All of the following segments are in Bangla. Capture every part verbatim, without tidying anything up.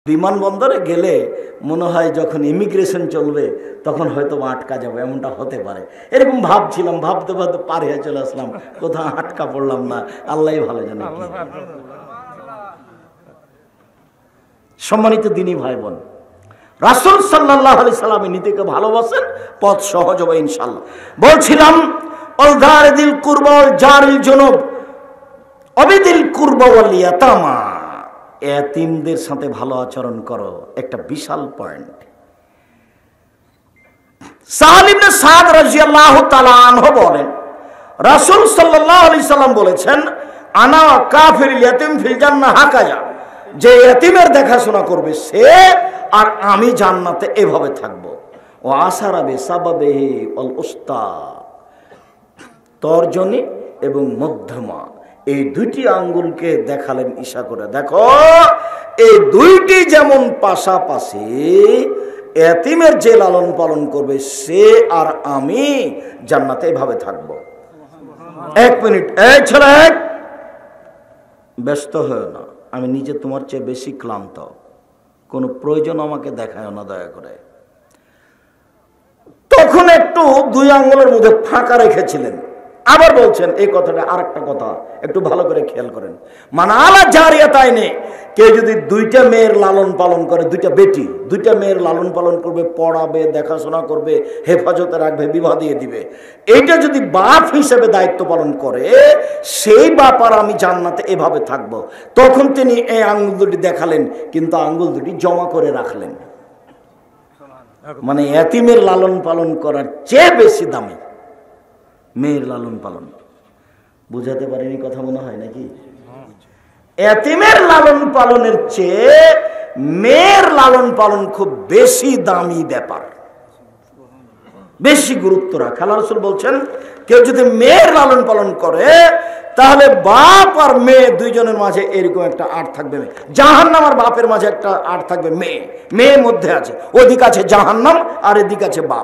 বিমানবন্দরে গেলে মনে হয় যখন ইমিগ্রেশন চলবে তখন হয়তো আটকা যাবো, এমনটা হতে পারে। এরকম ভাবছিলাম, ভাবতে ভাবতে পার হয়ে চলে আসলাম, কোথাও আটকা পড়লাম না, আল্লাহ ভালো জানে। সম্মানিত দিনী ভাই বোন, রাসূল সাল্লাল্লাহু আলাইহি সাল্লাম নীতিকে ভালোবাসেন, পথ সহজ হবে ইনশাআল্লাহ। বলছিলাম ওয়াল দারিল কুরবা ওয়াল জারিল জুনুব অবিদিল কুরবা ওয়াল ইয়াতামা, এতিমদের সাথে ভালো আচরণ করো, একটা বিশাল পয়েন্ট। সাহল ইবনে সাদ রাদিয়াল্লাহু তাআলা আনহু বলেন, রাসূল সাল্লাল্লাহু আলাইহি সাল্লাম বলেছেন, আনা কাফির ইয়াতিম ফিল জান্নাহ হাকাজা, যে এতিমের দেখাশোনা করবে সে আর আমি জান্নাতে এভাবে থাকবো। ও আসারা বিসাবাবিহি ওয়াল উস্তা, তর্জনী এবং মধ্যমা, এই দুইটি আঙ্গুলকে দেখালেন ইশা করে, দেখো এই দুইটি যেমন পাশাপাশি, এতিমের যে লালন পালন করবে সে আর আমি জান্নাতে এভাবে থাকবো। এক মিনিট, এই ছেলে এক, ব্যস্ত হয়েও না, আমি নিজে তোমার চেয়ে বেশি ক্লান্ত, কোনো প্রয়োজন আমাকে দেখায় না দয়া করে। তখন একটু দুই আঙ্গুলের মধ্যে ফাঁকা রেখেছিলেন। আবার বলছেন এই কথাটা, আর একটা কথা একটু ভালো করে খেয়াল করেন, মানে আলা জারিয়াতাইনে, কেউ যদি দুইটা মেয়ের লালন পালন করে, দুইটা বেটি দুইটা মেয়ের লালন পালন করবে, পড়াবে, দেখাশোনা করবে, হেফাজতে রাখবে, বিবাহ দিয়ে দিবে, এইটা যদি বাপ হিসেবে দায়িত্ব পালন করে, সেই বাপ আর আমি জান্নাতে এভাবে থাকবো। তখন তিনি এই আঙ্গুল দুটি দেখালেন, কিন্তু আঙ্গুল দুটি জমা করে রাখলেন, মানে এতিমের লালন পালন করার চেয়ে বেশি দামি মেয়ের লালন পালন। বুঝাতে পারিনি কথা মনে হয় নাকি? এতিমের লালন পালনের চেয়ে মেয়ের লালন পালন খুব বেশি দামি ব্যাপার, বেশি গুরুত্ব রাখা। আল্লাহ রাসূল বলছেন, কেউ যদি মেয়ের লালন পালন করে তাহলে বাপ আর মেয়ে দুইজনের মাঝে এরকম একটা আট থাকবে। জাহান্নাম আর বাপের মাঝে একটা আট থাকবে, মেয়ে মেয়ের মধ্যে আছে, ওদিক আছে জাহান্নাম আর এদিক আছে বাপ।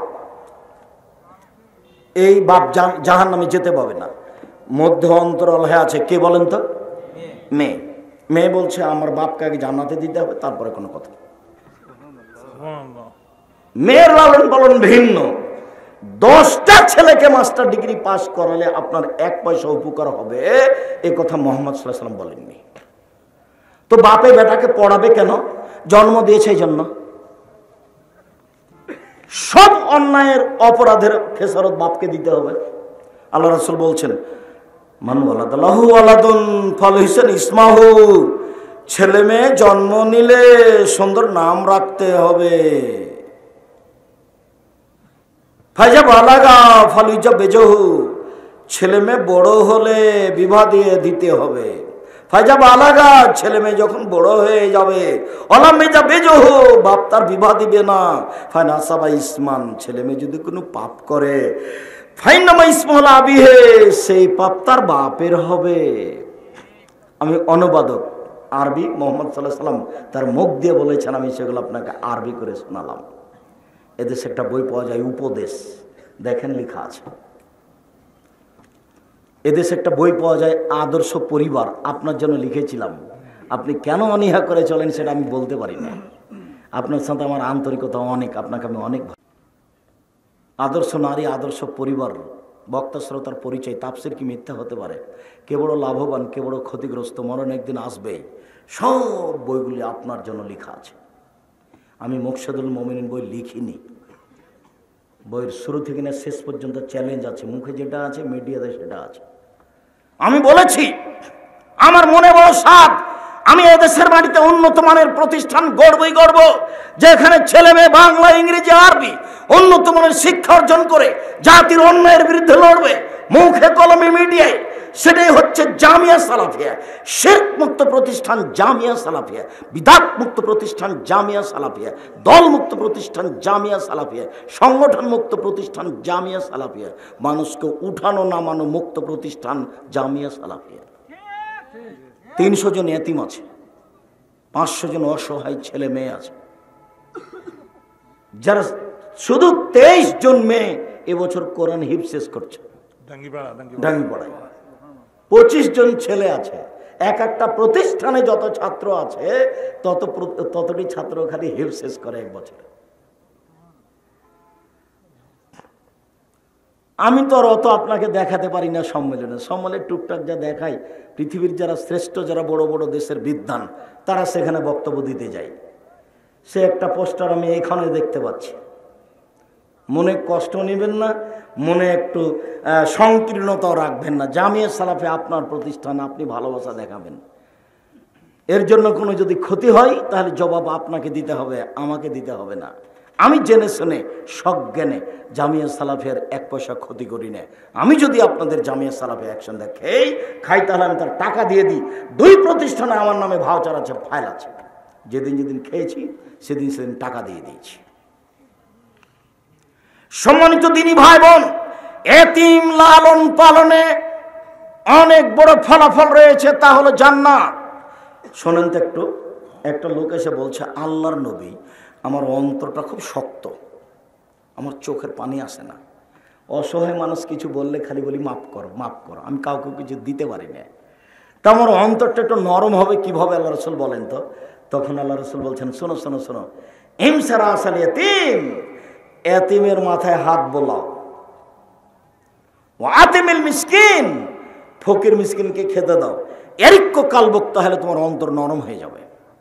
এই বাপ জাহান নামে যেতে পাবে না, মধ্যে অন্তরাল হয়ে আছে কে বলেন তো? মেয়ে। মেয়ে বলছে আমার বাপকে আগে জান্নাতে দিতে হবে, তারপরে কোনো কথা। মেয়ের লালন পালন ভিন্ন। দশটা ছেলেকে মাস্টার ডিগ্রি পাস করালে আপনার এক পয়সা উপকার হবে, এ কথা মুহাম্মদ সাল্লাল্লাহু আলাইহি ওয়াসাল্লাম বলেননি। তো বাপে বেটাকে পড়াবে কেন? জন্ম দিয়েছে এই জন্য। সব অন্যায়ের অপরাধের খেসারত বাপকে দিতে হবে। আল্লাহ রাসূল বলছেন, মান ওয়ালাদাহু ওয়ালাদুন ফালহিসান ইসমাহু, ছেলে মেয়ে জন্ম নিলে সুন্দর নাম রাখতে হবে। ফাইজা বালাগা ফালুজা বেজহু, ছেলে মেয়ে বড় হলে বিবাহ দিয়ে দিতে হবে। ফাইজা বালাগা, ছেলে মেয়ে যখন বড় হয়ে যাবে, অলামেজা বেজহু, বাপ তার বিবাহ দিবে না। ফাইনাসাবা ইসমান, ছেলে মেয়ে যদি কোনো পাপ করে, ফাইনামা ইসমুল আবিহে, সেই পাপ তার বাপের হবে। আমি অনুবাদক, আরবি মুহাম্মদ সাল্লাল্লাহু আলাইহি ওয়াসাল্লাম তার মুখ দিয়ে বলেছেন, আমি সেগুলো আপনাকে আরবি করে শোনালাম। এদেশে একটা বই পাওয়া যায় উপদেশ, দেখেন লেখা আছে। এদেশে একটা বই পাওয়া যায় আদর্শ পরিবার, আপনার জন্য লিখেছিলাম। আপনি কেন অনীহা করে চলেন সেটা আমি বলতে পারি না। আপনার সাথে আমার আন্তরিকতা অনেক, আপনাকে আমি অনেক। আদর্শ নারী, আদর্শ পরিবার, বক্তা শ্রোতার পরিচয়, তাফসীর কি মিথ্যা হতে পারে? কে বড় লাভবান, কে বড় ক্ষতিগ্রস্ত, মরণ একদিন আসবে, সব বইগুলি আপনার জন্য লেখা আছে। আমি মুকশিদুল মুমিনিন বই লিখিনি, বইয়ের শুরু থেকে না শেষ পর্যন্ত চ্যালেঞ্জ আছে, মুখে যেটা আছে মিডিয়াতে সেটা আছে। আমি বলেছি আমার মনে বড় সাধ, আমি এদেশের বাড়িতে উন্নত মানের প্রতিষ্ঠান গড়বই গড়ব, যেখানে ছেলে মেয়ে বাংলা, ইংরেজি, আরবি উন্নত মানের শিক্ষা অর্জন করে জাতির অন্যায়ের বিরুদ্ধে লড়বে, মুখে কলমে মিডিয়ায়। সেটাই হচ্ছে জামিয়া সালাফিয়া, শিরক মুক্ত প্রতিষ্ঠান জামিয়া সালাফিয়া, বিদআত মুক্ত প্রতিষ্ঠান জামিয়া সালাফিয়া, দল মুক্ত প্রতিষ্ঠান জামিয়া সালাফিয়া, সংগঠন মুক্ত প্রতিষ্ঠান জামিয়া সালাফিয়া, মানুষকে উঠানো নামানো মুক্ত প্রতিষ্ঠান জামিয়া সালাফিয়া। তিনশো জন এতিম আছে, পাঁচশো জন অসহায় ছেলে মেয়ে আছে, যারা শুধু তেইশ জন মেয়ে এবছর কোরআন হিফজ শেষ করছে ডাঙ্গিপাড়ায়। পঁচিশ জন ছেলে আছে, এক একটা প্রতিষ্ঠানে যত ছাত্র আছে তত ততটি ছাত্র খালি হেফ শেষ করে এক বছরে। আমি তো আর অত আপনাকে দেখাতে পারি না সম্মেলনে। সম্মেলনে টুকটাক যা দেখাই, পৃথিবীর যারা শ্রেষ্ঠ, যারা বড় বড় দেশের বিদ্বান, তারা সেখানে বক্তব্য দিতে যায়। সে একটা পোস্টার আমি এখানে দেখতে পাচ্ছি। মনে কষ্ট নেবেন না, মনে একটু সংকীর্ণতাও রাখবেন না। জামিয়া সালাফে আপনার প্রতিষ্ঠান, আপনি ভালোবাসা দেখাবেন। এর জন্য কোনো যদি ক্ষতি হয় তাহলে জবাব আপনাকে দিতে হবে, আমাকে দিতে হবে না। আমি জেনে শুনে সজ্ঞানে জামিয়া সালাফের এক পয়সা ক্ষতি করি না। আমি যদি আপনাদের জামিয়া সালাফে অ্যাকশন দেখেই খাই তাহলে আমি তার টাকা দিয়ে দিই। দুই প্রতিষ্ঠানে আমার নামে ভাউচার আছে, ফাইল আছে। যেদিন যেদিন খেয়েছি সেদিন সেদিন টাকা দিয়ে দিয়েছি। সম্মানিত দিনী ভাই বোন, এতিম লালন পালনে অনেক বড় ফলাফল রয়েছে, তা হলো জান্নাত। শোনেন তো একটু। একটা লোক এসে বলছে, আল্লাহর নবী, আমার অন্তরটা খুব শক্ত, আমার চোখের পানি আসে না। অসহায় মানুষ কিছু বললে খালি বলি মাফ করো মাফ করো, আমি কাউকে কিছু দিতে পারি না। তা আমার অন্তরটা একটু নরম হবে কিভাবে আল্লাহ রসুল বলেন তো? তখন আল্লাহ রসুল বলছেন, শোনো শোনো শোনো, ইমসারা আসাল এতিম, এতিমের মাথায় হাত বোলাও। আতিমিল মিসকিন, ফকির মিসকিনকে খেতে দাও। এরিক্য কালবক, তাহলে তোমার অন্তর নরম হয়ে যাবে।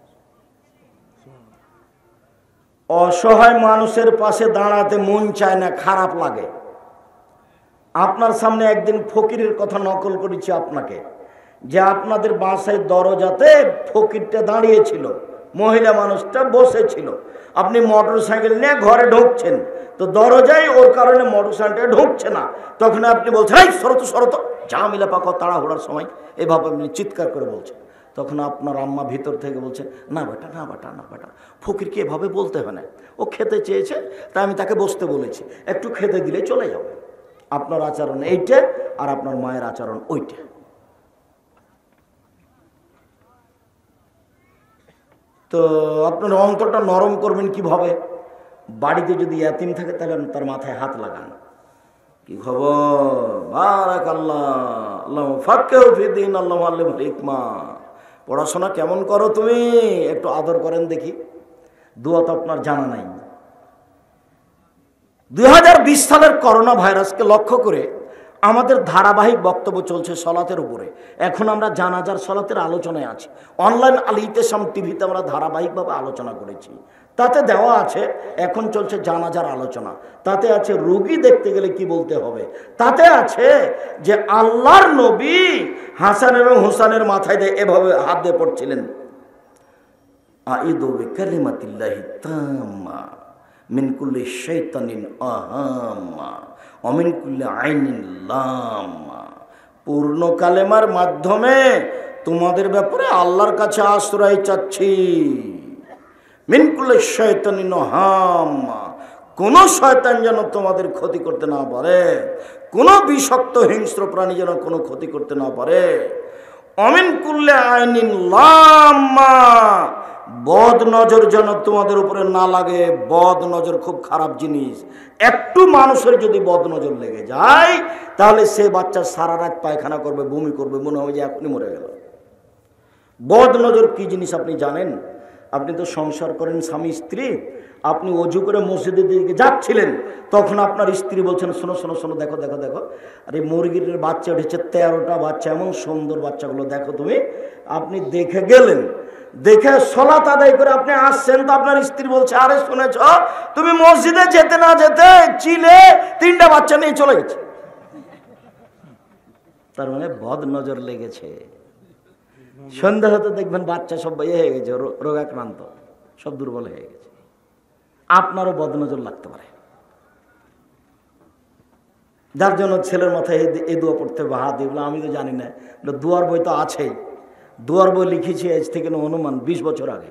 অসহায় মানুষের পাশে দাঁড়াতে মন চায় না, খারাপ লাগে। আপনার সামনে একদিন ফকিরের কথা নকল করেছি আপনাকে, যে আপনাদের বাসায় দরজাতে ফকিরটা দাঁড়িয়েছিল, মহিলা মানুষটা বসেছিল। আপনি মোটর সাইকেল নিয়ে ঘরে ঢুকছেন, তো দরজায় ওর কারণে মোটর সাইকেলটা ঢুকছে না। তখন আপনি বলছেন, এই শরত শরত, ঝামেলা পাকা তাড়াহুড়ার সময় এভাবে আপনি চিৎকার করে বলছেন। তখন আপনার আম্মা ভিতর থেকে বলছে, না বেটা না বেটা না বেটা, ফকিরকে এভাবে বলতে হয় না, ও খেতে চেয়েছে তাই আমি তাকে বসতে বলেছি, একটু খেতে দিলে চলে যাবে। আপনার আচরণ এইটা, আর আপনার মায়ের আচরণ ওইটা। তো আপনার অন্তরটা নরম করবেন কিভাবে? বাড়িতে যদি এতিম থাকে তাহলে তার মাথায় হাত লাগান। কি খবর? বারাকাল্লাহ, আল্লাহু ফাক্কিহু ফিদ্দীন, আল্লাহু আল্লিমুল হিকমা। পড়াশোনা কেমন করো তুমি? একটু আদর করেন দেখি। দোয়া তো আপনার জানা নাই। দুই হাজার বিশ সালের করোনা ভাইরাসকে লক্ষ্য করে আমাদের ধারাবাহিক বক্তব্য চলছে সলাতের উপরে। এখন আমরা জানাজার সলাতের আলোচনায় আছি। অনলাইন আল ইতিসাম টিভিতে আমরা ধারাবাহিকভাবে আলোচনা করেছি। তাতে দেওয়া আছে, এখন চলছে জানাজার আলোচনা। তাতে আছে রোগী দেখতে গেলে কি বলতে হবে। তাতে আছে যে আল্লাহর নবী হাসান এবং হুসানের মাথায় দিয়ে এভাবে হাত দিয়ে পড়ছিলেন, আইদু বিকালিমাতিল্লাহি তাম্মা মিন কুল্লি শাইতানিন আহাম্মা ওয়া মিন কুল্লি আইনিন লাম্মা। পূর্ণ কালেমার মাধ্যমে তোমাদের ব্যাপারে আল্লাহর কাছে আশ্রয় চাচ্ছি। মিন কুল্লি শাইতানিন আহাম্মা, কোন শয়তান যেন তোমাদের ক্ষতি করতে না পারে, কোন বিষাক্ত হিংস্র প্রাণী যেন কোনো ক্ষতি করতে না পারে। অমিন কুল্লে আইনিন লাম্মা, বদ নজর যেন তোমাদের উপরে না লাগে। বদ নজর খুব খারাপ জিনিস। একটু মানুষের যদি বদ নজর লেগে যায় তাহলে সে বাচ্চা সারা রাত পায়খানা করবে, বমি করবে, মনে হবে যে এখনই মরে গেল। বদ নজর কি জিনিস আপনি জানেন? আপনি তো সংসার করেন স্বামী স্ত্রী, আপনি অজু করে মসজিদের দিকে যাচ্ছিলেন, তখন আপনার স্ত্রী বলছেন, শোনো শোনো শোনো, দেখো দেখো দেখো, আরে মুরগির বাচ্চা উঠেছে, তেরোটা বাচ্চা, এমন সুন্দর বাচ্চাগুলো দেখো তুমি। আপনি দেখে গেলেন, দেখে সলাত আদায় করে আপনি আসছেন, তো আপনার স্ত্রী বলছে, আরে শুনেছ, তুমি মসজিদে যেতে না যেতে চিলে তিনটা বাচ্চা নিয়ে চলে গেছে। তার মানে বদ নজর লেগেছে। সন্ধ্যা হতে দেখবেন বাচ্চা সব ইয়ে হয়ে গেছে, রোগাক্রান্ত, সব দুর্বল হয়ে গেছে। আপনারও বদনজর লাগতে পারে, যার জন্য ছেলের মাথায় এই দোয়া পড়তে হবে, হাত এগুলো আমি তো জানি না, দুয়ার বই তো আছেই। দুয়ার বই লিখেছি আজ থেকে অনুমান বিশ বছর আগে।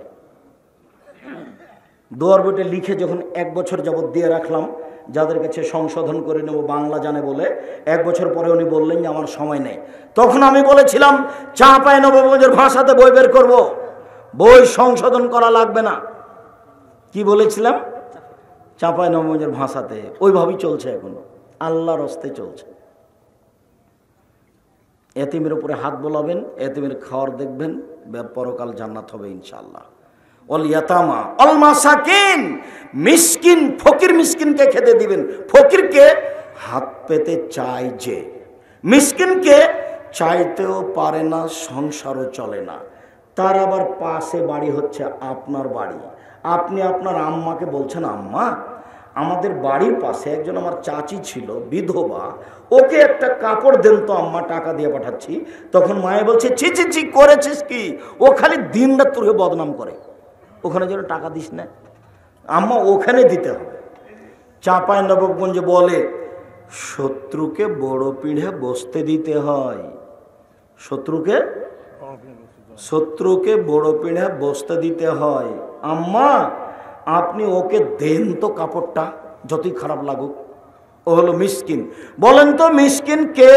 দুয়ার বইটা লিখে যখন এক বছর যাবৎ দিয়ে রাখলাম, যাদের কাছে সংশোধন করে নেব বাংলা জানে বলে, এক বছর পরে উনি বললেন যে আমার সময় নেই। তখন আমি বলেছিলাম চাঁপাই নবাবগঞ্জের ভাষাতে বই বের করব, বই সংশোধন করা লাগবে না। কি বলেছিলাম? চাঁপাই নবাবগঞ্জের ভাষাতে। ওইভাবেই চলছে এখন, আল্লাহর হস্তে চলছে। এতিমের উপরে হাত বোলাবেন, এতিমের খাওয়ার দেখবেন, পরকাল জান্নাত হবে ইনশাআল্লাহ। অল ইয়াতামা অল মাসাকিন, মিসকিন ফকির মিসকিনকে খেতে দিবেন। ফকিরকে হাত পেতে চায় যে, মিসকিনকে চাইতেও পারে না, সংসারও চলে না, তার আবার পাশে বাড়ি হচ্ছে আপনার বাড়ি। আপনি আপনার আম্মাকে বলছেন, আম্মা আমাদের বাড়ির পাশে একজন আমার চাচি ছিল বিধবা, ওকে একটা কাপড় দেন তো আম্মা, টাকা দিয়ে পাঠাচ্ছি। তখন মায়ে বলছে, ছি ছি ছি করেছিস কি, ও খালি দিন রাত তোকে বদনাম করে, ওখানে যেন টাকা দিস না আম্মা, ওখানে দিতে হবে। চাঁপাই নবাবগঞ্জে বলে, শত্রুকে বড় পিঠে বসতে দিতে হয়, শত্রুকে শত্রুকে বড় পিঠে বসতে দিতে হয়। আম্মা আপনি ওকে দেন তো কাপড়টা, যতই খারাপ লাগুক। ও হলো মিসকিন। বলেন তো মিসকিন কে?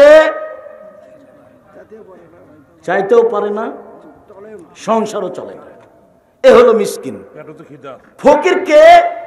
চাইতেও পারে না, সংসারও চলে না, এ হলো মিসকিন। ফকির কে?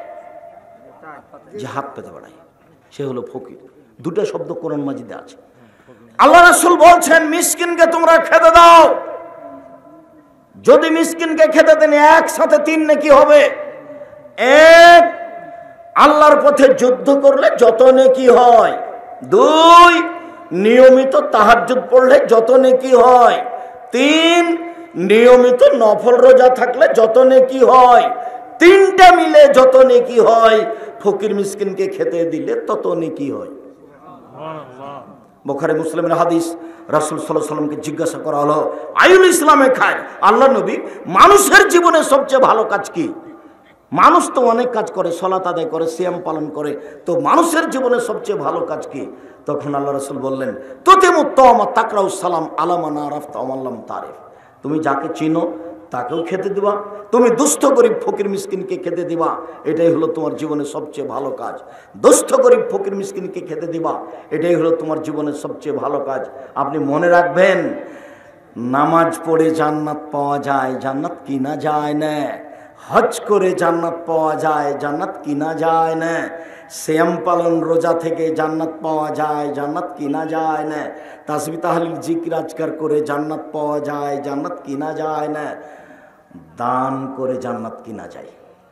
যে হাত পেতে বেড়ায়, সে হলো ফকির। দুটো শব্দ কোরআন মাজিদে আছে। আল্লাহ রাসূল বলছেন, মিসকিনকে তোমরা খেতে দাও। যদি মিসকিনকে খেতে দেন, একসাথে তিন নেকি হবে। এক, আল্লাহর পথে যুদ্ধ করলে যত নেকি হয়। দুই, নিয়মিত তাহাজ্জুদ পড়লে যত নেকি হয়। তিন, নিয়মিত নফল রোজা থাকলে যত নেকি হয়। তিনটা মিলে যত নেকি হয়, ফকির মিসকিনকে খেতে দিলে তত নেকি হয়। বুখারী মুসলিমের হাদিস। রাসূল সাল্লাল্লাহু আলাইহি ওয়াসাল্লামকে জিজ্ঞাসা করা হলো, আইউল ইসলামে খায়, আল্লাহ নবী মানুষের জীবনে সবচেয়ে ভালো কাজ কি? মানুষ তো অনেক কাজ করে, সালাত আদায় করে, সিয়াম পালন করে, তো মানুষের জীবনে সবচেয়ে ভালো কাজ কি? তখন আল্লাহ রাসূল বললেন, তুতিমুত তাওমা তাকরাউস সালাম আলা মান আরাফতা ওয়া মান লাম তারিফ। তুমি যাকে চিনো তাকেও খেতে দিবা, তুমি দুস্থ গরিব ফকির মিসকিনকে খেতে দিবা, এটাই হলো তোমার জীবনের সবচেয়ে ভালো কাজ। দুস্থ গরিব ফকির মিসকিনকে খেতে দিবা, এটাই হলো তোমার জীবনের সবচেয়ে ভালো কাজ। আপনি মনে রাখবেন, নামাজ পড়ে জান্নাত পাওয়া যায়, জান্নাত কিনা যায় না। হজ করে জান্নাত পাওয়া যায়, জান্নাত কিনা যায় না। সিয়াম পালন রোজা থেকে জান্নাত পাওয়া যায়, জান্নাত কিনা যায় না। তাসবিহ তাহলিল জিকির আজকার করে জান্নাত পাওয়া যায়, জান্নাত কিনা যায় না। দান করে জান্নাত কিনা যায়,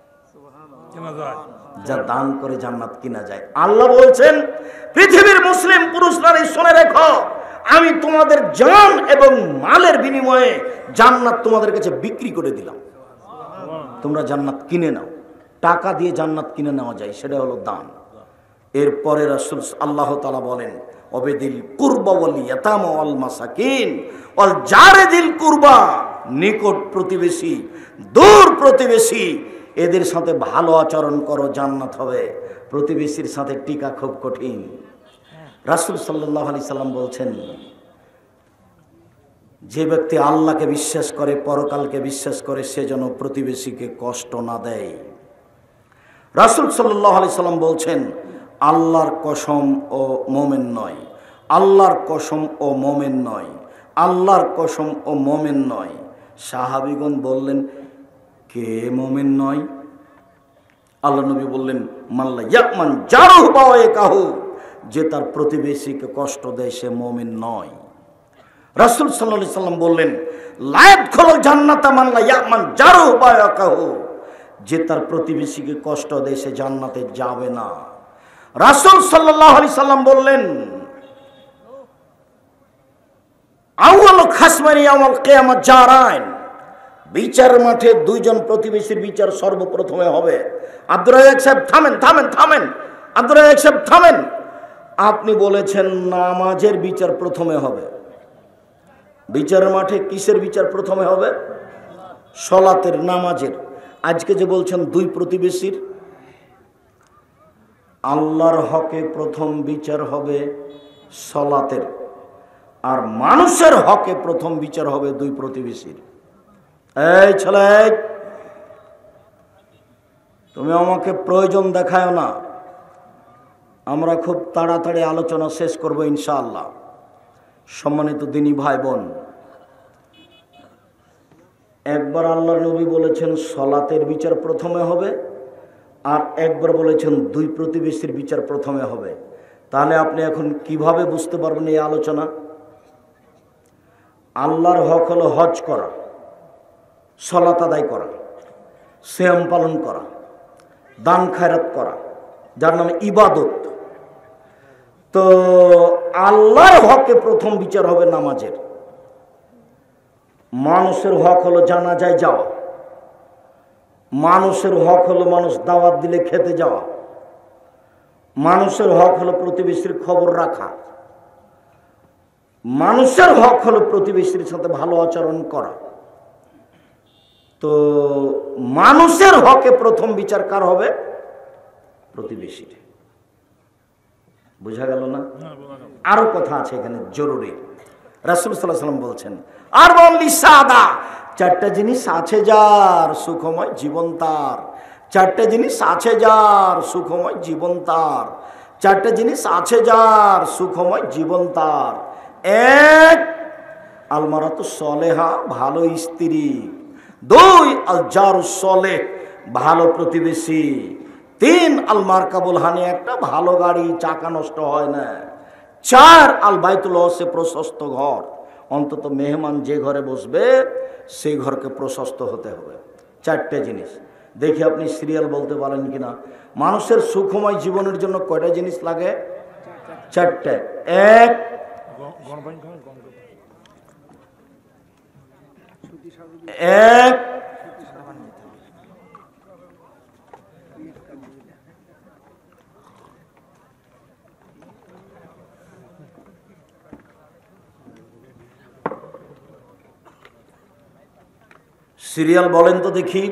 যা দান করে জান্নাত কিনা যায়। আল্লাহ বলছেন, পৃথিবীর মুসলিম পুরুষ নারী শুনে রেখো, আমি তোমাদের জান এবং মালের বিনিময়ে জান্নাত তোমাদের কাছে বিক্রি করে দিলাম, তোমরা জান্নাত কিনে নাও। টাকা দিয়ে জান্নাত কিনে নেওয়া যায়, সেটা হলো দান। এরপরে রাসূল আল্লাহ তাআলা বলেন, অবেদিল কুরবা ওয়াল ইয়াতামা ওয়াল মাসাকিন ওয়াল জারিদিল কুরবা, নিকট প্রতিবেশী, দূর প্রতিবেশী, এদের সাথে ভালো আচরণ করো, জান্নাত হবে। প্রতিবেশীর সাথে টিকা খুব কঠিন। রাসূল সাল্লাল্লাহু আলাইহি সাল্লাম বলছেন, যে ব্যক্তি আল্লাহকে বিশ্বাস করে, পরকালকে বিশ্বাস করে, সে যেন প্রতিবেশীকে কষ্ট না দেয়। রাসূল সাল্লাল্লাহু আলাইহি সাল্লাম বলছেন, আল্লাহর কসম ও মোমেন নয়, আল্লাহর কসম ও মোমেন নয়, আল্লাহর কসম ও মোমেন নয়। সাহাবীগণ বললেন, কে মোমেন নয়? আল্লাহ নবী বললেন, মাল্লা ইয়ামান জারহু বাওয়াকাহু, যে তার প্রতিবেশীকে কষ্ট দেয় সে মোমেন নয়। রাসূল সাল্লাল্লাহু আলাইহি সাল্লাম বললেন, লা ইয়াদখুলুল জান্নাতা মান লা ইয়ামান জারহু বাওয়াকাহু, যে তার প্রতিবেশীকে কষ্ট দেয় সে জান্নাতে যাবে না। রাসূল সাল্লাল্লাহু আলাইহি সাল্লাম বললেন, আউয়ালু খাসমানি ইয়াউমাল কিয়ামাত জারাইন, বিচার মাঠে দুইজন প্রতিবেশীর বিচার সর্বপ্রথমে হবে। আব্দুর রাজ্জাক সাহেব থামেন থামেন থামেন আব্দুর রাজ্জাক সাহেব থামেন, আপনি বলেছেন নামাজের বিচার প্রথমে হবে। বিচারের মাঠে কিসের বিচার প্রথমে হবে? সালাতের, নামাজের। আজকে যে বলছেন দুই প্রতিবেশীর, আল্লাহর হকে প্রথম বিচার হবে সালাতের, আর মানুষের হকে প্রথম বিচার হবে দুই প্রতিবেশীর। এই ছেলে, তুমি আমাকে প্রয়োজন দেখায় না, আমরা খুব তাড়াতাড়ি আলোচনা শেষ করব ইনশাআল্লাহ। সম্মানিত দিনী ভাই বোন, একবার আল্লাহর নবী বলেছেন সালাতের বিচার প্রথমে হবে, আর একবার বলেছেন দুই প্রতিবেশীর বিচার প্রথমে হবে। তাহলে আপনি এখন কিভাবে বুঝতে পারবেন এই আলোচনা? আল্লাহর হক হলো হজ করা, সালাত আদায় করা, সিয়াম পালন করা, দান খায়রাত করা, যার নামে ইবাদত। তো আল্লাহর হকে প্রথম বিচার হবে নামাজের। মানুষের হক হলো জানাজায় যাওয়া, মানুষের হক হলো মানুষ দাওয়াত দিলে খেতে যাওয়া, মানুষের হক হলো প্রতিবেশীর খবর রাখা, মানুষের হক হলো প্রতিবেশীর সাথে ভালো আচরণ করা। তো মানুষের হকে প্রথম বিচার কার হবে? প্রতিবেশীর। বুঝা গেল না? আরো কথা আছে এখানে জরুরি। রাসূল সাল্লাল্লাহু আলাইহি ওয়াসাল্লাম বলছেন, আর বলি সাদা, চারটা জিনিস আছে যার সুখময় জীবন তার, চারটা জিনিস আছে যার সুখময় জীবন তার, চারটা জিনিস আছে যার সুখময় জীবন তার। এক, আলমারাতু সলেহা, ভালো স্ত্রী। দুই, আল জারু সলেহ, ভালো প্রতিবেশী। তিন, আল মারকাবুল হানি, একটা ভালো গাড়ি, চাকা নষ্ট হয় না। চার, আল বাইতুল ওয়াসে, প্রশস্ত ঘর। অন্তত মেহমান যে ঘরে বসবে সেই ঘরকে প্রশস্ত হতে হবে। চারটে জিনিস। দেখি আপনি সিরিয়াল বলতে পারেন কিনা। মানুষের সুখময় জীবনের জন্য কয়টা জিনিস লাগে? চারটে। এক, এক সিরিয়াল বলেন তো দেখি।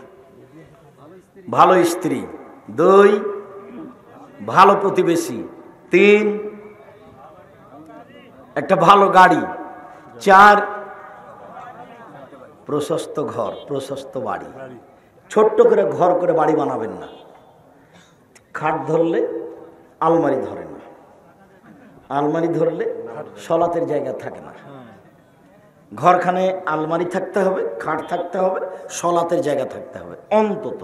ভালো স্ত্রী। দুই, ভালো প্রতিবেশী। তিন, একটা ভালো গাড়ি। চার, প্রশস্ত ঘর, প্রশস্ত বাড়ি। ছোট্ট করে ঘর করে বাড়ি বানাবেন না। খাট ধরলে আলমারি ধরে না, আলমারি ধরলে সলাতের জায়গা থাকে না। ঘরখানে আলমারি থাকতে হবে, খাট থাকতে হবে, সলাতের জায়গা থাকতে হবে অন্তত।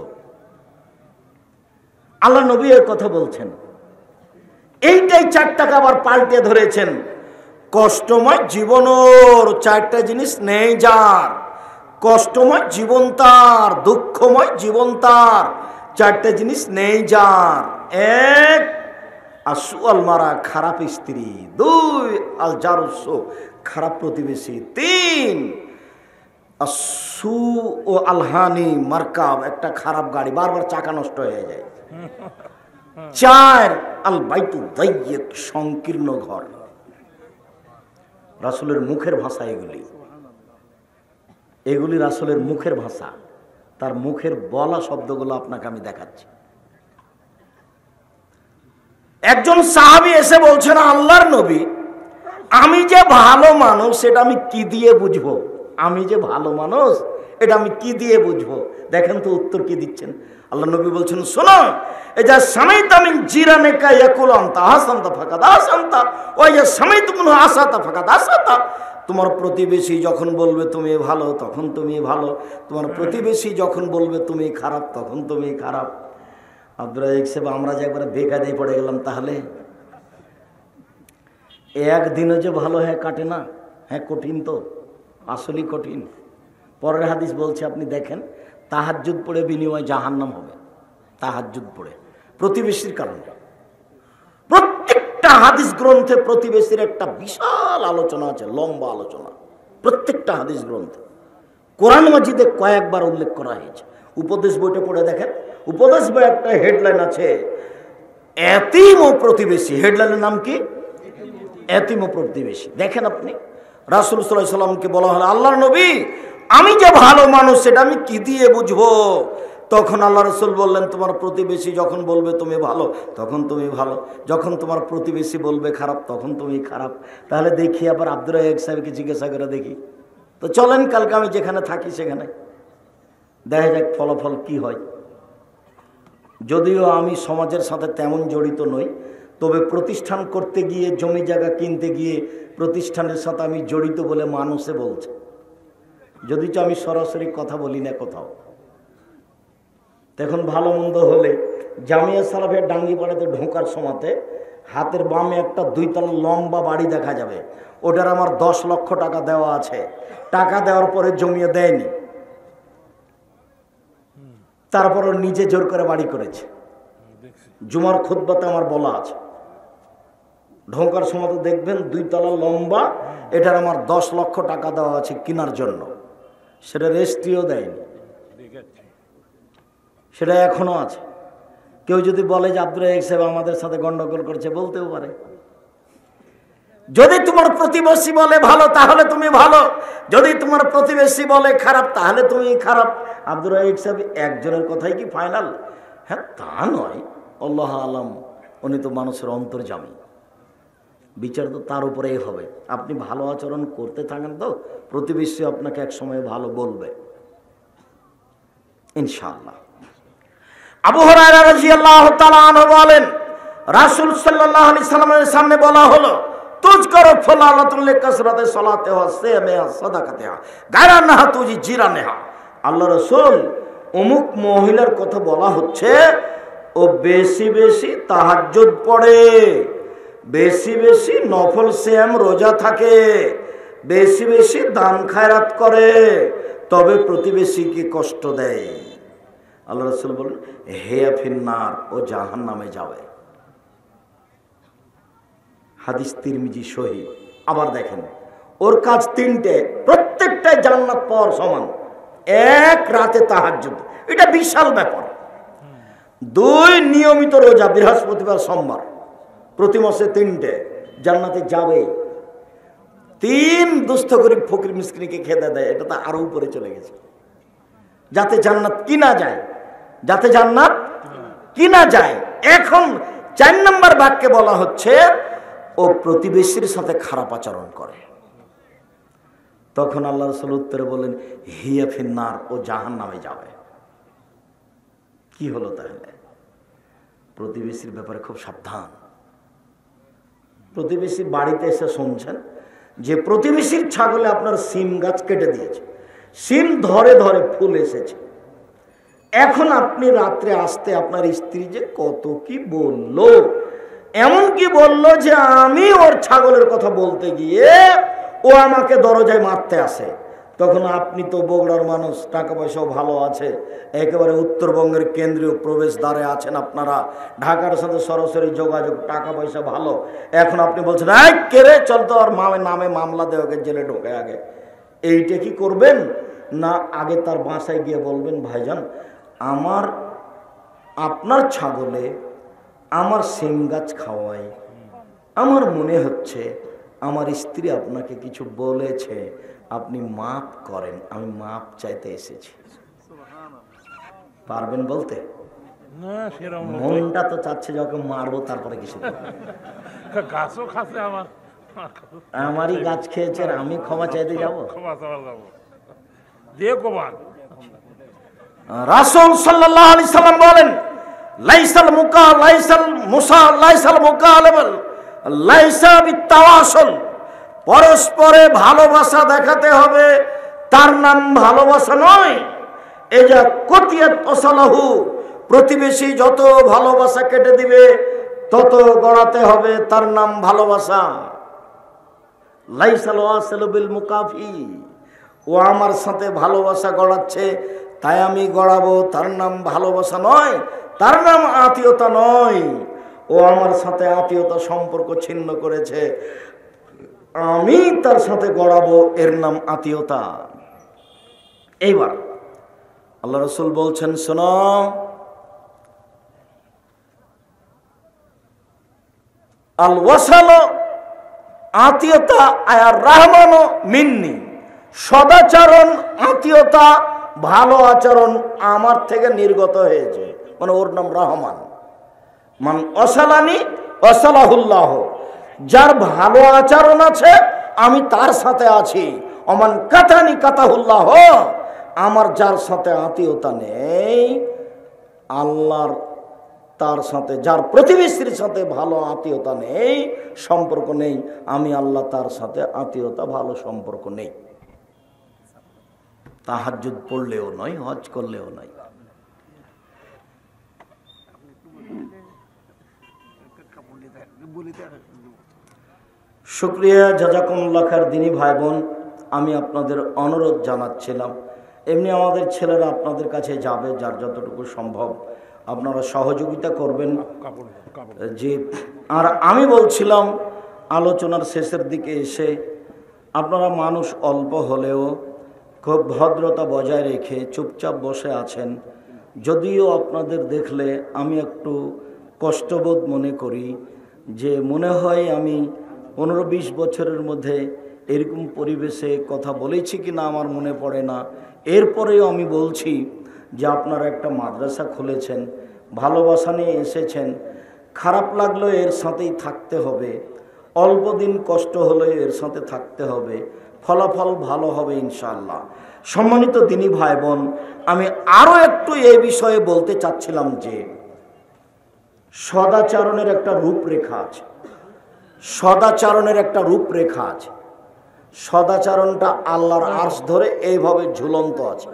আল্লাহ নবী এর কথা বলছেন। এইটাই চারটাকে আবার পাল্টে ধরেছেন। কষ্টময় জীবনের চারটা জিনিস নেই যার, কষ্টময় জীবন তার, দুঃখময় জীবন তার, চারটা জিনিস নেই যার। এক, আসু আল মারা, খারাপ স্ত্রী। দুই, আল জারুসু, খারাপ প্রতিবেশী। তিন, আসু ও আলহানি মার্কাব, একটা খারাপ গাড়ি, বারবার চাকা নষ্ট হয়ে যায়। চার, আল বাইতু দাইয়িক, সংকীর্ণ ঘর। রাসূলের মুখের ভাষা এগুলি, এগুলি রাসূলের মুখের ভাষা। তার মুখের বলা শব্দগুলো আপনাকে আমি দেখাচ্ছি। একজন সাহাবী এসে বলছেন, আল্লাহর নবী, আমি যে ভালো মানুষ এটা আমি কি দিয়ে বুঝবো? আমি যে ভালো মানুষ এটা আমি কি দিয়ে বুঝবো? দেখেন তো উত্তর কি দিচ্ছেন। আল্লাহ নবী বলছেন, শোনো, এজা সামাইতা মিন জিরানিকা ইয়াকুল আনতা হাসানতা ফাকাদ হাসানতা ওয়া ইয়া সামাইতু মিনহু আসাতা ফাকাদ আসাতা। তোমার প্রতিবেশী যখন বলবে তুমি ভালো তখন তুমি ভালো, তোমার প্রতিবেশী যখন বলবে তুমি খারাপ তখন তুমি খারাপ। আব্দুল রাজ্জাক সাহেব, আমরা যে একবারে বেকায়দায় পড়ে গেলাম। তাহলে একদিনও যে ভালো হ্যাঁ কাটে না। হ্যাঁ কঠিন, তো আসলেই কঠিন। পরের হাদিস বলছে, আপনি দেখেন, তাহাজ্জুদ পড়ে বিনিময় জাহান্নাম হবে। তাহাজ্জুদ পড়ে প্রতিবেশীর কারণে। প্রত্যেকটা হাদিস গ্রন্থে প্রতিবেশীর একটা বিশাল আলোচনা আছে, লম্বা আলোচনা প্রত্যেকটা হাদিস গ্রন্থে। কোরআন মাজিদে কয়েকবার উল্লেখ করা হয়েছে। উপদেশ বইটা পড়ে দেখেন, উপদেশ বই একটা হেডলাইন আছে, এতিম ও প্রতিবেশী। হেডলাইনের নাম কি? এতিম ও প্রতিবেশী। দেখেন আপনি, রাসূল সাল্লাল্লাহু আলাইহি সাল্লামকে বলা হলো, আল্লাহর নবী, আমি যে ভালো মানুষ সেটা আমি কি দিয়ে বুঝবো? তখন আল্লাহ রাসূল বললেন, তোমার প্রতিবেশী যখন বলবে তুমি ভালো তখন তুমি ভালো, যখন তোমার প্রতিবেশী বলবে খারাপ তখন তুমি খারাপ। তাহলে দেখি আবার আব্দুর রাজ্জাক সাহেবকে জিজ্ঞাসা করে দেখি তো। চলেন কালকে আমি যেখানে থাকি সেখানে দেখা যাক ফলাফল কি হয়। যদিও আমি সমাজের সাথে তেমন জড়িত নই, তবে প্রতিষ্ঠান করতে গিয়ে, জমি জায়গা কিনতে গিয়ে প্রতিষ্ঠানের সাথে আমি জড়িত বলে মানুষে বলছে, যদিও আমি সরাসরি কথা বলি না কোথাও। এখন ভালো মন্দ হলে জামিয়া সালাফিয়া ডাঙ্গিপাড়াতে ঢোকার সময়তে হাতের বামে একটা দুইতলা লম্বা বাড়ি দেখা যাবে। ওটার আমার দশ লক্ষ টাকা দেওয়া আছে, টাকা দেওয়ার পরে জমিয়ে দেয়নি, তারপর নিজে জোর করে বাড়ি করেছে। জুমার খুতবাতে আমার বলা আছে, ঢোকার সময় তো দেখবেন দুই তলা লম্বা, এটার আমার দশ লক্ষ টাকা দেওয়া আছে কেনার জন্য, সেটা রেজিস্ট্রিও দেয়নি, সেটা এখনো আছে। কেউ যদি বলে যে আব্দুল রাজ্জাক সাহেব আমাদের সাথে গন্ডগোল করছে, বলতেও পারে। যদি তোমার প্রতিবেশী বলে ভালো তাহলে তুমি ভালো, যদি তোমার প্রতিবেশী বলে খারাপ তাহলে তুমি খারাপ। আব্দুল রাজ্জাক সাহেব একজনের কথাই কি ফাইনাল? হ্যাঁ, তা নয়, আল্লাহ আলাম, উনি তো মানুষের অন্তর্যামী, বিচার তো তার উপরেই হবে। আপনি ভালো আচরণ করতে থাকেন তো প্রতিবেশী আপনাকে এক সময় ভালো বলবে ইনশাআল্লাহ। আবু হুরায়রা রাদিয়াল্লাহু তাআলা আনহু বলেন, রাসূল সাল্লাল্লাহু আলাইহি সাল্লামের সামনে বলা হলো, তুজকারু ফুলানাতুল লিকাসরাতি সালাতিহা সিয়ামিহা সাদাকাতিহা গায়রা নাহা তুজি জিরানেহা। আল্লাহ রাসূল, অমুক মহিলার কথা বলা হচ্ছে, ও বেশি বেশি তাহাজ্জুদ পড়ে, বেশি বেশি নফল সিয়াম রোজা থাকে, বেশি বেশি দান খায়রাত করে, তবে প্রতিবেশীকে কষ্ট দেয়। আল্লাহ রাসূল বলেন, হেয়া ফিন্নার, ও জাহান্নামে যাবে। হাদিস তিরমিজি সহিহ। আবার দেখেন, ওর কাজ তিনটে, প্রত্যেকটাই জান্নাত পাওয়ার সমান। এক, রাতে তাহাজ্জুদ, এটা বিশাল ব্যাপার। দুই, নিয়মিত রোজা, বৃহস্পতিবার সোমবার, প্রতি মাসে তিনটে, জান্নাতে যাবে। তিন, দুস্থ গরিব ফকির মিসকিনকে খেতে দেয়, এটা তো আরো উপরে চলে গেছে, যাতে জান্নাত কিনা যায়, যাতে জান্নাত কিনা যায়। এখন চার নম্বর বাক্যে বলা হচ্ছে, ও প্রতিবেশীর সাথে খারাপ আচরণ করে। তখন আল্লাহ রাসূল উত্তরে বলেন, হিয়া ফিন্নার, ও জাহান্নামে যাবে। কি হলো তাহলে? প্রতিবেশীর ব্যাপারে খুব সাবধান। প্রতিবেশী বাড়িতে এসে শুনছেন যে প্রতিবেশীর ছাগলে আপনার সিম গাছ কেটে দিয়েছে, সিম ধরে ধরে ফুল এসেছে। এখন আপনি রাত্রে আসতে আপনার স্ত্রী যে কত কি বলল, এমন কি বলল যে আমি ওর ছাগলের কথা বলতে গিয়ে ও আমাকে দরজায় মারতে আসে। তখন আপনি তো বগুড়ার মানুষ, টাকা পয়সাও ভালো আছে, একেবারে উত্তরবঙ্গের কেন্দ্রীয় প্রবেশদ্বারে আছেন আপনারা, ঢাকার সাথে সরাসরি যোগাযোগ, টাকা পয়সা ভালো। এখন আপনি বলছেন, এই কে রে, চল তো আর মামের নামে মামলা দেওয়া, জেলে ঢোকে আগে। এইটা কি করবেন না? আগে তার বাসায় গিয়ে বলবেন, ভাইজান আমার আপনার ছাগলে আমার সিম গাছ খাওয়াই, আমার মনে হচ্ছে আমার স্ত্রী আপনাকে কিছু বলেছে, আপনি মাফ করেন, আমি মাফ চাইতে এসেছি। পারবেন বলতে? মনটা তো চাচ্ছে যখন মারবো, তারপরে কিছু আমারই গাছ খেয়েছে আর আমি ক্ষমা চাইতে যাবো? রাসূল সাল্লাল্লাহু আলাইহি সাল্লাম বলেন, লাইসাল মুকা লাইসাল মুসা লাইসাল মুকালাবাল লাইসা বিতাওয়াসুল, পরস্পরে ভালোবাসা দেখাতে হবে, তার নাম ভালোবাসা নয়। এই যে কতিয়াত ওয়াসালাহু, প্রতিবেশী যত ভালোবাসা কেটে দিবে তত গড়াতে হবে, তার নাম ভালোবাসা। লাইসাল ওয়াসালু বিল মুকাফি, ও আমার সাথে ভালোবাসা গড়াচ্ছে তাই আমি গড়াবো, তার নাম ভালোবাসা নয়, তার নাম আত্মীয়তা নয়। ও আমার সাথে আত্মীয়তা সম্পর্ক ছিন্ন করেছে, আমি তার সাথে গড়াবো, এর নাম আত্মীয়তা। এইবার আল্লাহ রাসূল বলছেন, শোনো, আল ওয়াসাল আত্মীয়তা আয়ার রহমান মিন্নি, সদাচরণ আত্মীয়তা ভালো আচরণ আমার থেকে নির্গত হয়েছে, মানে ওর নাম রহমান। মান অসালানি অসালাহুল্লাহ, যার ভালো আচরণ আছে আমি তার সাথে আছি। অমান কাতানি কাতাহুল্লাহ, আমার যার সাথে আত্মীয়তা নেই আল্লাহর, তার সাথে যার প্রতিবেশীর সাথে ভালো আত্মীয়তা নেই, সম্পর্ক নেই, আমি আল্লাহ তার সাথে আত্মীয়তা ভালো সম্পর্ক নেই। তাহাজ্জুদ পড়লেও নয়, হজ করলেও নয়। শুক্রিয়া, জাযাকুমুল্লাহ খায়ের দিনী ভাই বোন, আমি আপনাদের অনুরোধ জানাচ্ছিলাম, এমনি আমাদের ছেলেরা আপনাদের কাছে যাবে, যার যতটুকু সম্ভব আপনারা সহযোগিতা করবেন। জি, আর আমি বলছিলাম আলোচনার শেষের দিকে এসে আপনারা মানুষ অল্প হলেও খুব ভদ্রতা বজায় রেখে চুপচাপ বসে আছেন। যদিও আপনাদের দেখলে আমি একটু কষ্টবোধ মনে করি, যে মনে হয় আমি পনেরো বিশ বছরের মধ্যে এরকম পরিবেশে কথা বলেছি কি না আমার মনে পড়ে না। এরপরেও আমি বলছি যে আপনারা একটা মাদ্রাসা খুলেছেন, ভালোবাসা নিয়ে এসেছেন, খারাপ লাগলেও এর সাথেই থাকতে হবে, অল্প দিন কষ্ট হলেও এর সাথে থাকতে হবে, ফলাফল ভালো হবে ইনশাআল্লাহ। সম্মানিত দিনী ভাই বোন, আমি আরও একটু এই বিষয়ে বলতে চাচ্ছিলাম যে সদাচরণের একটা রূপরেখা আছে, সদাচরণের একটা রূপরেখা আছে। সদাচরণটা আল্লাহর আরশ ধরে এইভাবে ঝুলন্ত আছে।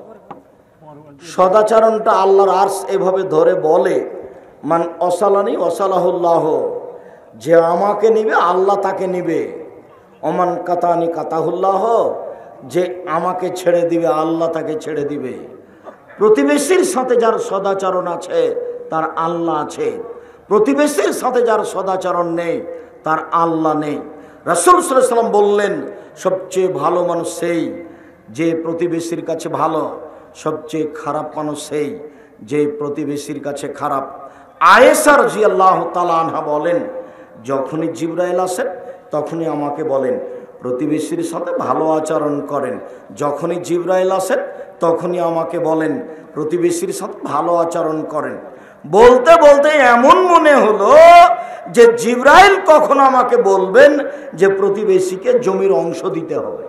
সদাচরণটা আল্লাহর আরশ এইভাবে ধরে বলে, মান অসালানি অসালাহুল্লাহ, যে আমাকে নিবে আল্লাহ তাকে নিবে, অমান কাতানি কাতাহুল্লাহ, যে আমাকে ছেড়ে দিবে আল্লাহ তাকে ছেড়ে দিবে। প্রতিবেশীর সাথে যার সদাচরণ আছে তার আল্লাহ আছে, প্রতিবেশীর সাথে যার সদাচরণ নেই তার আল্লাহ নেই। রাসূল সাল্লাল্লাহু আলাইহি ওয়াসাল্লাম বললেন, সবচেয়ে ভালো মানুষ সেই যে প্রতিবেশীর কাছে ভালো, সবচেয়ে খারাপ মানুষ সেই যে প্রতিবেশীর কাছে খারাপ। আয়েশা রাদিয়াল্লাহু তাআলা আনহা বলেন, যখনই জিবরাইল আসেন তখনই আমাকে বলেন প্রতিবেশীর সাথে ভালো আচরণ করেন। যখনই জিবরাইল আসেন তখনই আমাকে বলেন প্রতিবেশীর সাথে ভালো আচরণ করেন। বলতে বলতে এমন মনে হলো যে জিবরাইল কখন আমাকে বলবেন যে প্রতিবেশীকে জমির অংশ দিতে হবে।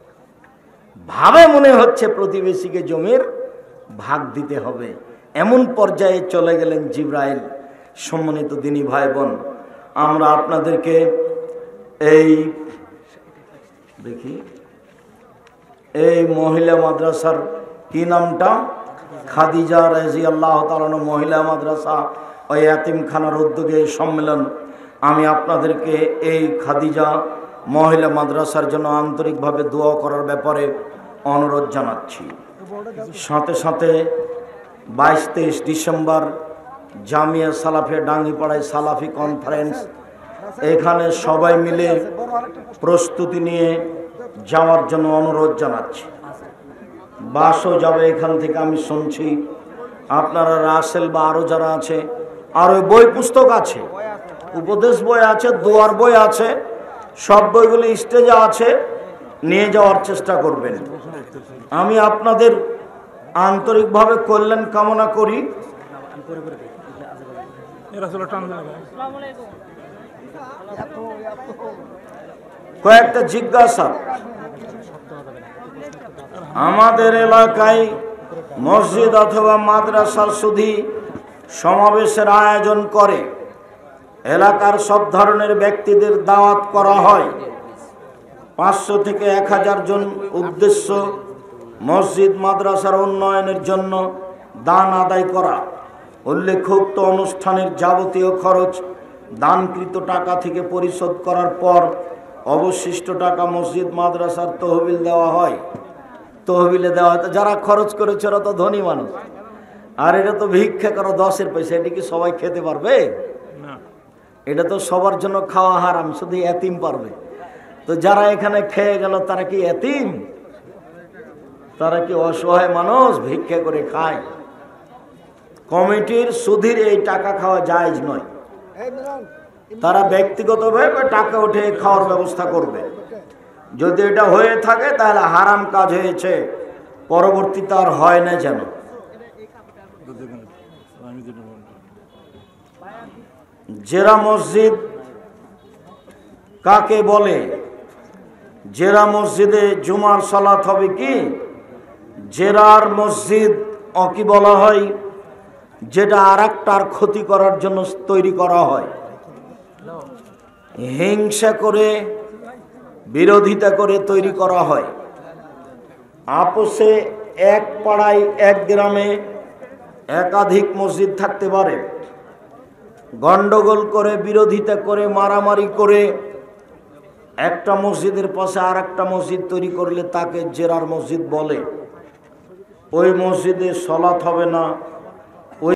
ভাবে মনে হচ্ছে প্রতিবেশীকে জমির ভাগ দিতে হবে। এমন পর্যায়ে চলে গেলেন জিবরাইল। সম্মানিত দিনী ভাই বোন, আমরা আপনাদেরকে এই দেখি এই মহিলা মাদ্রাসার কি নামটা, খাদিজা রাদিয়াল্লাহু তাআলা মহিলা মাদ্রাসা ও ইয়াতিমখানার উদ্যোগে এই সম্মেলন। আমি আপনাদেরকে এই খাদিজা মহিলা মাদ্রাসার জন্য আন্তরিকভাবে দোয়া করার ব্যাপারে অনুরোধ জানাচ্ছি। সাথে সাথে বাইশ তেইশ ডিসেম্বর জামিয়া সালাফিয়া ডাঙ্গিপাড়ায় সালাফি কনফারেন্স, এখানে সবাই মিলে প্রস্তুতি নিয়ে যাওয়ার জন্য অনুরোধ জানাচ্ছি। বাসও যাবে এখান থেকে আমি শুনছি। আপনারা রাসেল বা আরও যারা আছে, আরও বই পুস্তক আছে, উপদেশ বই আছে, দোয়ার বই আছে, সব বইগুলি স্টেজে আছে, নিয়ে যাওয়ার চেষ্টা করবেন। আমি আপনাদের আন্তরিকভাবে কল্যাণ কামনা করি। কয়েকটা জিজ্ঞাসা, আমাদের এলাকায় মসজিদ অথবা মাদ্রাসার সুধী সমাবেশের আয়োজন করে এলাকার সব ধরনের ব্যক্তিদের দাওয়াত করা হয়। পাঁচশো থেকে এক হাজার জন, উদ্দেশ্য মসজিদ মাদ্রাসার উন্নয়নের জন্য দান আদায় করা। উল্লেখোক্ত অনুষ্ঠানের যাবতীয় খরচ দানকৃত টাকা থেকে পরিশোধ করার পর অবশিষ্ট টাকা মসজিদ মাদ্রাসার তহবিল দেওয়া হয়। তহবিলে দেওয়া হয়, যারা খরচ করেছে ওরা তো ধনী মানুষ, আর এটা তো ভিক্ষা করা দশের পয়সা, এটা কি সবাই খেতে পারবে? এটা তো সবার জন্য খাওয়া হারাম, শুধু এতিম পারবে। তো যারা এখানে খেয়ে গেল তারা কি এতিম? তারা কি অসহায় মানুষ ভিক্ষা করে খায়? কমিটির সুধীর এই টাকা খাওয়া জায়েজ নয়। তারা ব্যক্তিগতভাবে টাকা উঠে খাওয়ার ব্যবস্থা করবে। যদি এটা হয়ে থাকে তাহলে হারাম কাজ হয়েছে, পরবর্তীতে আর হয় না যেন। জেরা মসজিদ কাকে বলে? জেরা মসজিদে জুমার সালাত হবে কি? জেরার মসজিদ কি বলা হয়? যেটা আর একটার ক্ষতি করার জন্য তৈরি করা হয়, হিংসা করে বিরোধিতা করে তৈরি করা হয়। আপোষে এক পাড়ায় এক গ্রামে একাধিক মসজিদ থাকতে পারে। গন্ডগোল করে, বিরোধিতা করে, মারামারি করে একটা মসজিদের পাশে আর একটা মসজিদ তৈরি করলে তাকে জেরার মসজিদ বলে। ওই মসজিদে সলাত হবে না,